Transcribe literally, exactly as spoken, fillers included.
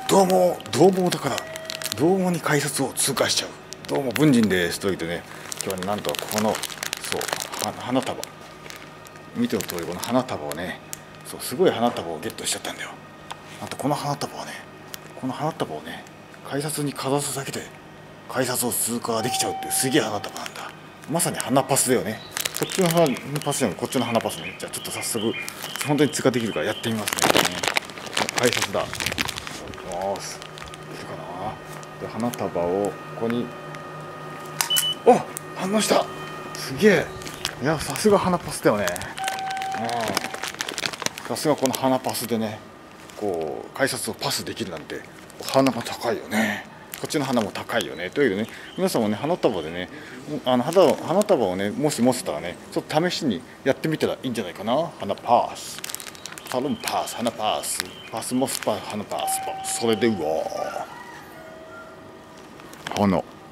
どうもどうもだからどうもに改札を通過しちゃう。どうも文人ですと言ってね、今日はなんとこのそう花束、見ての通りこの花束をね、そうすごい花束をゲットしちゃったんだよ。あとこの花束をねこの花束をね改札にかざすだけで改札を通過できちゃうっていうすげえ花束なんだ。まさに花パスだよね。こっちの花パスじゃなくこっちの花パスね。じゃあちょっと早速本当に通過できるからやってみますね。改札だ。よし、いるかな。で花束をここに、お、反応した。すげえ。いや、さすが花パスだよね。うん、さすがこの花パスでね、こう改札をパスできるなんて鼻が高いよね。こっちの花も高いよね。というね、皆さんもね花束でね、あの花を花束をねもし持ってたらね、ちょっと試しにやってみたらいいんじゃないかな。花パス、サロンパス、花パス、パスモスパ、花パス、それでうわー花